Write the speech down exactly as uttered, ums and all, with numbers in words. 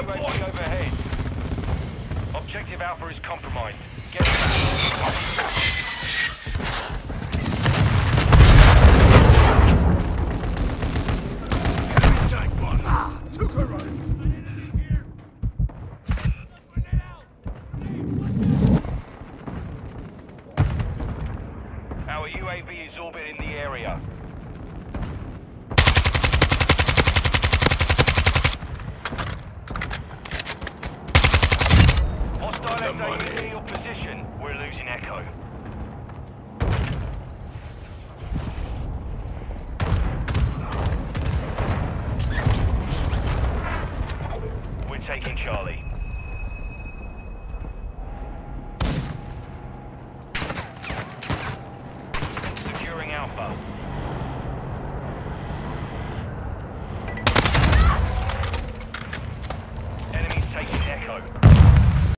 U A V overhead. Objective Alpha is compromised. Get back. Our U A V is orbiting the area. Hostile S A E in your position. We're losing Echo. We're taking Charlie.